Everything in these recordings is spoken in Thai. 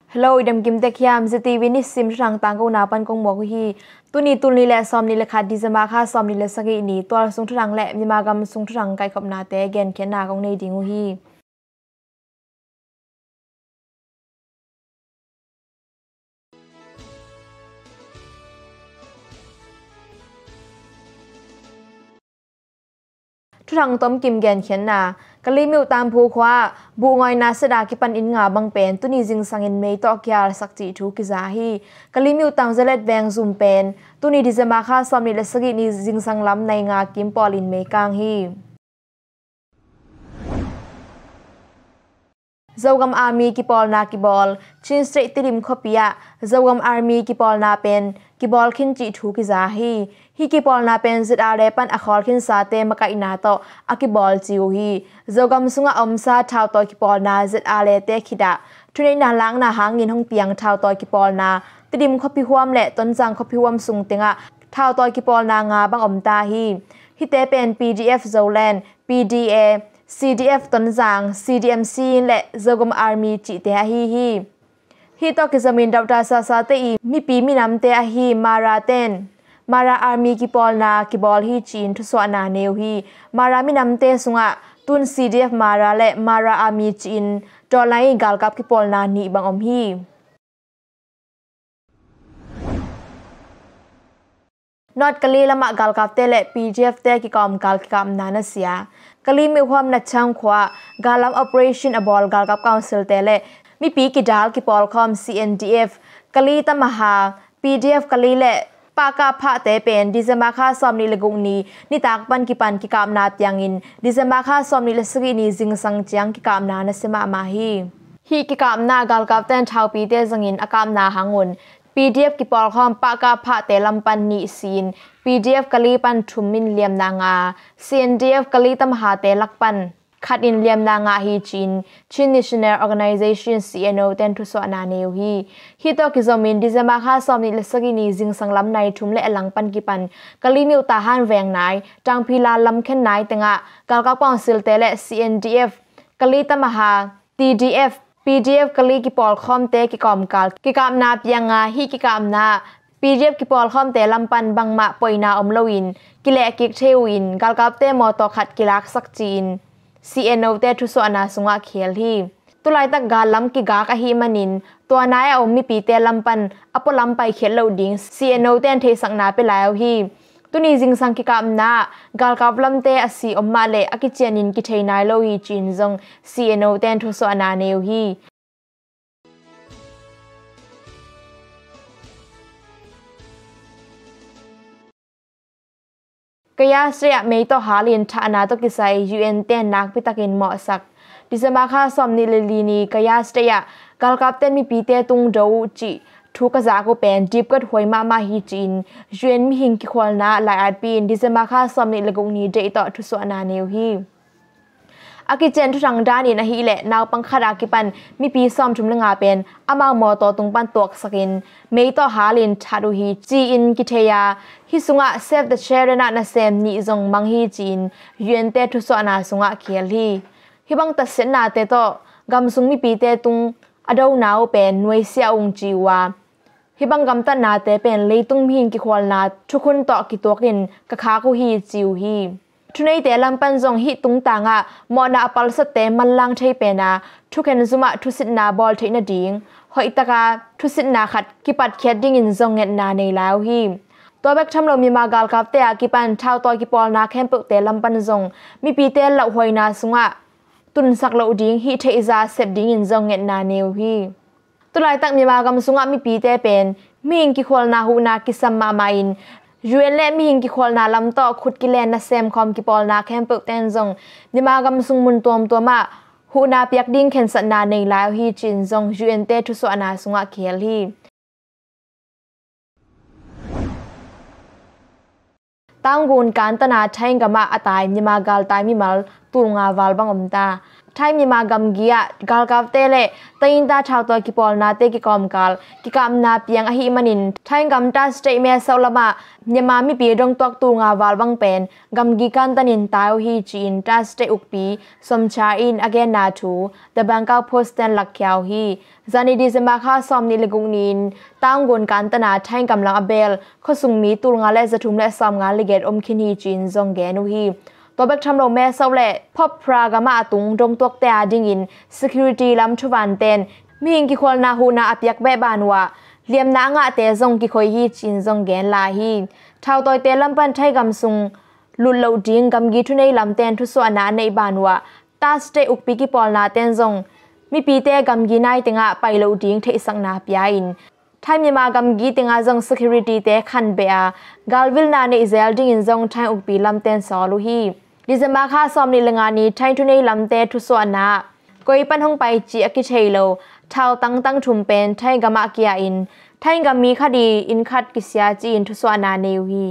Hello, idam kim tekiam ZTV nisim rang tangko napan kong mo hi tuni le som ni le khat dizama kha som ni le sagi ni twal sung rang le mimagam sung rang kai khop na te gen khen na kong nei dingu hi Thurang tom kim gen khen na kali miu tam phu khwa bu ngoi na sada ki pan in nga bang pen tuni jing sangin meitawh kyal sakchi thu ki za hi kali miu tang zelet bang zum pen tuni dizama kha som ni le sagi ni jing sang lam nai nga kim polin me kang hi Zogam Army kipawl na kibawl chin straight tirim khopia Zogam Army kipawl na pen kibawl khin chi thu ki za hi kipawl na pen zit are pan akhol khin sa te makai na to akibawl chiu hi Zogam sunga omsa thau to kipawl na zit are te khida thunei na lang na hangin hong piang thau to kipawl na tirim khopi huam le ton jang khopi huam sung tenga thau to kipawl na nga bang omta hi te pen PDF Zoland PDA CDF ton jang CDMC le Zogam Army chi te hi to ki zamin dawta sa te I mipi minam te hi Mara Army kipawl na kibawl hi chin thu so na neu hi Mara minam te sunga tun CDF Mara le Mara Army chin dolai Galkap kipawl na ni bang om hi Not kali lama Galkap te le PGF te kikawm kikam na nasia kali mi huam na chang khwa galam operation abol Galkap Council te le mipi kidal kipawl khom CNDF kali tamaha PDF kali le paka pha te pen dizama kha som ni legung ni tak pan kikam na piangin dizama kha som ni le sagi ni jing sang chiang kikam na na sema ma hi kikam na Galkap ten thau pi te zangin akam na hangun PDF kipawl khom paka pha te lampan ni sin PDF kali pan thumin liam na nga CNDF kali tamaha te lakpan khat in liam na nga hi chin national organization CNO ten thu so na neu hi to ki zomin dizama kha som ni le sagi ni jing sang lam nai thum le alang pan ki pan kali miu ta han veng nai tang phila lam khen nai tenga Galkap Council te le CNDF kali tamaha TDF PDF kali kipawl khom te kikawm kikap na pianga hi kikam na PDF kipawl khom te lampan bangma poina omloin kile kik theuin Galkap te mawtaw khat kilak sakchin CNO te thu so na sunga khel hi tulai tak galam ki ga ka hi manin to nai om mi pi te lampan apolam pai khel lo ding CNO ten the sang na pe lao hi tuni jing sang ki kam na Galkap lam te asi omma le akichenin ki theinai lo hi chin jong CNO ten thu so na neu hi kaya sya meitawh halin thana to kisai UN ten nakpi takin mawhsak dizama kha som ni lini kaya sya Galkap ten mi pi te tung do chi thu ka za ko pen dip kat hoima ma hi chin UN mi hing ki khwalna lai at pin dizama kha som ni legong ni de to thu so na neu hi akichen thang dani na hi le naw pangkhara ki pan mi pi som thum lenga pen ama mo to tung pan tok sakin meitawh halin thadu hi chi in ki theya hi sunga save the children na sem ni jong mang hi chin UN te thu so na sunga khel hi bang ta sen na te to gam sung mi pi te tung ado naw pen noi sia ung chiwa hi bang gam ta na te pen leitung mi hing ki khwal na thukhun to ki tokin ka kha ko hi chiu hi thunei te lampan jong hi tung tanga mo na apal sa te manlang thei pe na thukhen zuma thusit na bol theina ding hoi taka thusit na khat kipat khiat ding in jong nget na nei law hi to bek thamlo mi ma Galkap te akipan thau to kipawl na khem te lampan jong mi pi te lo hoina sunga tun sak lo ding hi theiza sep ding in jong nget na neu hi tulai tak mi ma gam sunga mi pi te pen ming ki khwal na hu na ki samma ma in UN le mi hing ki khol na lam to khut ki len na sem khom ki pol na khem pe ten jong nima gam sung mun tom to ma hu na piak ding khen san na nei la hi chin jong UN te thu so na sunga khel hi tangun kan tana thaing gama atai nima Galtai Myanmar turunga valbang omta ไทยมีมากำกียกาลกับเตเลตัยินตาชาวตัวกิปอลนาเตกิกอมกาลกิกามนาเปียงอหิมันินไทยกำตาสเตเมสลมาเนมามีปีดงตวกตูงาวาลบังเป็นกำกีกันตันินตายฮีจีนตาสเตอุกปีสมชาอินอเกนนาทูเดบังกาโพสเตนลักยาวฮีจานิดิเซมาคาซอมนิลกุงนินตั้งกวนการตนาไทยกำลังอเบลข้อสุงมีตูงาและจะทุมและซอมงานลิเกตอมคินฮีจีนซงแกนูฮีตัวเบกทำโลแม่เศร้าแหละพบพรากามาตุงดงตวกแต่ดิ่งอิน security ลำชุวันเตนมีหิงกิควลนาหูนาอเปียกแบะบานว่าเลียมนางะเตซงกิคอยฮีจินซงแกนลาฮีชาวตอยเตลำปันไทยกำซุงลุลเลวดิ่งกำกีทุในลำเตนทุสวนาในบานว่าตาสเตอุกปีกิปอลนาเตนซงมีปีเตกำกีนายติงะไปเลวดิ่งเทสังนาปยาอินไทยมีมากำกีติงะซง security เตขันเบียกาลวิลนาในอิสราเอลดิ่งอินซงไทยอุกปีลำเตนสอลูฮีดิเซมาค่าซอมนิลงานีไทยทุนในลำเตทุสวนาก็อีปันห้องไปจีอกิเชโลชาวตั้งชุมเป็นไทยกามาเกียอินไทยกามีคดีอินคัดกิเสียจีนทุสวนาเนวี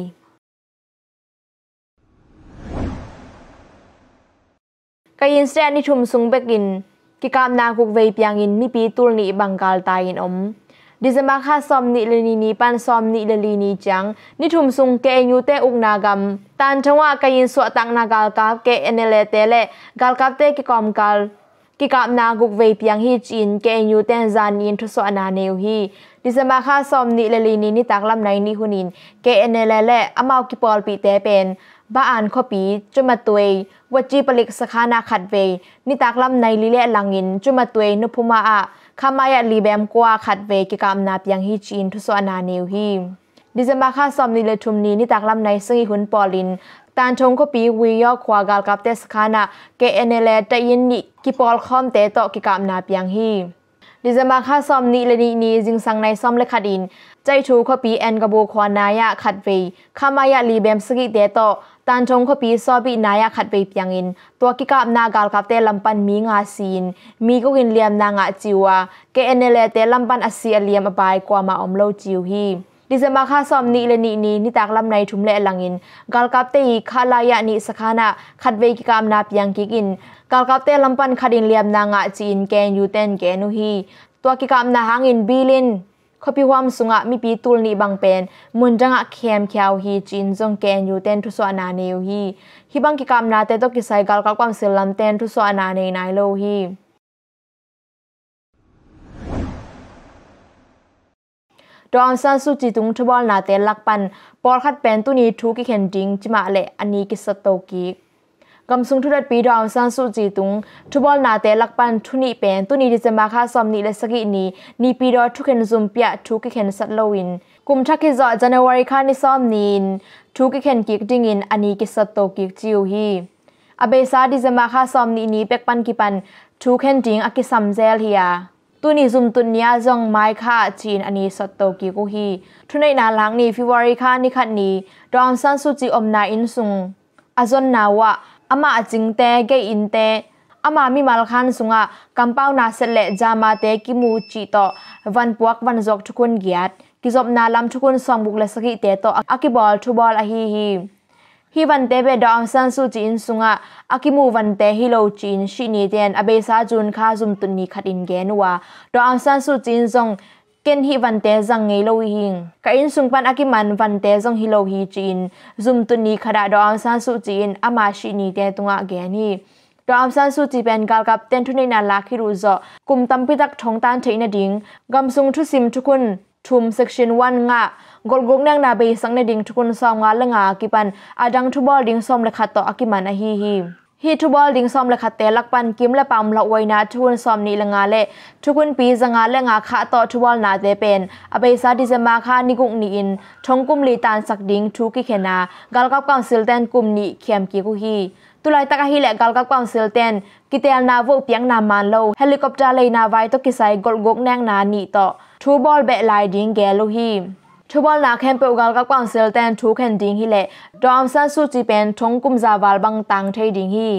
ก็ยินเสียนิชุมซุงเบกินกิกามนาคุกเวเปียงอินมีปีตุลนีบังกาลตายอินดิเซมาค่าซอมนิลนีปันซอมนิลนีจังนิทุมซุงเกยูเตอุกนากมตันชงว่ากยินสวตังนากาลกับเกเอเนเลเตเลกาลกับเตกิกอมกาลกิกามนากุกเวเปียงฮีจีนเกยูเตนซานินทุสวนาเนวฮีดิเซมาค่าซอมนิลนีนิตักลำในนิหุนินเกเอเนเลเลอมาวกิปอลปีเตเป็นบ้าอ่านข้อปีจุมาตุยวัจีปลิกสขานาขัดเวนิตักลำในลิเลลังอินจุมาตุยนุพุมาอาขมายลีเบมกัวขัดเวกิกามนาเปียงฮีจีนทุสวนาเนวฮีดิเซมาค่าซอมนิเลทุมนีนิตักลำในซึ่งหุนปอลินตานชงก็ปีวิยอควากาลกับเตสขานาเกเอเนเลตยินนิกิปอลคอมเตโตกิกามนาเปียงฮีดิเซมาค่าซอมนิเลนีจิงสังในซอมเลขัดอินใจชูก็ปีแอนกบูควานายะขัดเวขมายลีเบมสกิเตโตตานชงก็ปีซอบีนายะขัดเวเปียงอินตัวกิกามนากาลกับเตลำปันมีงาซีนมีก็กินเลียมนางะจิวาเกเอเนเลเตลำปันอเซียเลียมอบายกว่ามาอมโลจิวฮีดิเซมาค่าซอมนิเลนีนิตักลำในทุมเลลังอินกาลกับเตอีคาลายะนิสขานาขัดเวกิกามนาเปียงกิกินกาลกับเตลำปันขัดินเลียมนางะจีนแกนยูเตนแกนุฮีตัวกิกามนาหางอินบิลินขพิวามสุงะมีปีตุลนีบังเป็นมุนจังะเขียมเขียวฮีจีนจงแกนยูเตนทุสวนาเนวฮีฮิบังกิกามนาเตตกิไซกาลกับความเสลัมเตนทุสวนาเนนายโลฮีดอมซันสุจิตุงทบอลนาเตลักปันปอลคัดเป็นตุนีทูกิเคนดิงจิมาเลอันนี้กิสโตกิกำสุงทุดัดปีดอมซันสุจิตุงทบอลนาเตลักปันทุนีเป็นตุนีดิเซมาค่าซอมนีเลสกินีปีดอทุเคนซุมเปียทูกิเคนสัตโลวินกุมทักกิจอจันวาริคานิซอมนีนทูกิเคนกิกดิงินอันนี้กิสโตกิจิวฮีอเบซาดิเซมาค่าซอมนีเป็กปันกิปันทูเคนดิงอากิซัมเซลเฮียตุนีซุมตุนยาจงไม้ค่าจีนอันนี้สโตกิกุฮีทุนในนาหลังนี้ฟิวาริคานิคัดนี้ดอมซันสุจิอมนาอินซุงอาจนนาวะอามาจิงเตเกอินเตอามามีมาลคันซุงะกัมเป้านาเสเลจามาเตกิมูจิโตวันปวกวันจกทุกคนเกียรติกิจบนาลำทุกคนสองบุกเลสกิเตโตอากิบอลทุบอลอฮีวันเตเบดอมซันสุจินซุงะอากิมูวันเตฮิโลจินชินีเดนอเบซาจุนคาซุมตุนีขัดอินเกนัวดอมซันสุจินซงเกนฮิวันเตจังเงโลหิงกะอินซุงปันอากิมันวันเตซงฮิโลฮีจินซุมตุนีขดาดอมซันสุจินอามาชินีเดตุงะเกนีดอมซันสุจิเป็นกาลกับเตนทุในนาลาคิรูโซกุมตัมปิตักทงตันเทนดิงกำซุงทุซิมทุกคนทุมเซกชัน1งะกลกกนางนาเบสังในดิ่งทุกคนซอมงาละงากิปันอาดังทุบอลดิ่งซอมเลขัดต่ออากิมันอฮีทุบอลดิ่งซอมเลขัดเตลักปันกิมและปั๊มละไว้นาทุกคนซอมนี้ละงาเละทุกคนปีจังงาละงาขะต่อทุบอลนาเตเป็นอเบซาดิเซมาคานิกุกนีอินทงกุมลีตานสักดิ่งทุกิเขนากาลกับกองซิลเตนกุมนีเขียมกิกุฮีตุลายตะกะฮีและกาลกับกองซิลเตนกิเตลนาโวเปียงนามันโลเฮลิคอปเตอร์เลยนาไว้ตกิไซกลกกนางนานีต่อทุบอลเบลายดิ่งแกโลฮีทุบอลนาแคมเปลกาลกับกองเซลเตนทุกแห่งดิ่งฮีเล่ดอมซันสุจิเป็นทงกุมซาวาลบังตังเทดิ่งฮี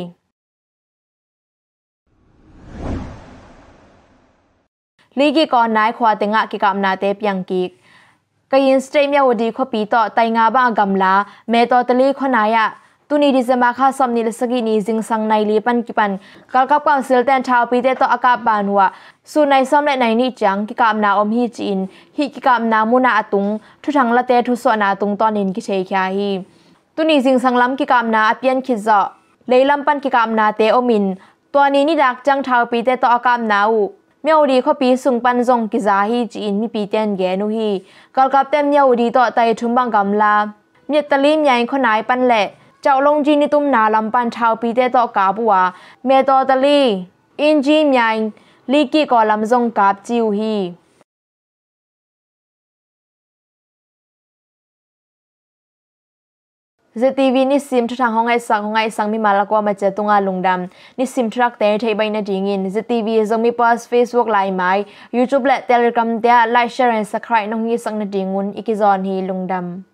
ลีกิก่อนนายขวาเตงะกิกามนาเตเปียงกิกกยินสเตมยาวดีขปีต่อไตงาบ้างกำลาเมตอตลีขนายะตุนีดิเซมาค่าสมนิลสกินีจิงสังในลีปันกิปันGalkap Council แตนชาวปีเตโตอากาบานหัวสู่ในซ้อมและในนี้จังกิกามนาอมฮีจีนฮิกิกามนามุนาอตุงทุทังละเตทุสวนาตุงตอนนินกิเชยคาฮีตุนีจิงสังล้ำกิกามนาอเปียนคิดเจาะเลยลำปันกิกามนาเตอมินตัวนี้นี่ดักจังชาวปีเตโตอากามนาอูเมียวดีข้อปีสุงปันจงกิจาฮีจีนมีปีเตียนแกนุฮีGalkapเต็มเมียวดีต่อไตทุมบังกำลาเมียตะลิมใหญ่ขนายปันแหละเจ้าลงจีนิตุมนาลำปันชาวปีเตโตกาบัวเมตอตะลีอินจีมใหญ่ลีกีก่อลำจงกาบจิวฮี ZTV นิสิมทุทางห้องไอสังมีมาลากว่ามาเจตุงาลุงดำนิสิมทรักเตะไทยใบนาดิงิน ZTV Zomi Post Facebook ไลน์ไม้ YouTube และ Telegram เตะไลค์แชร์และ Subscribe น้องฮีสังนาดิงุนอีกิจอนฮีลุงดำ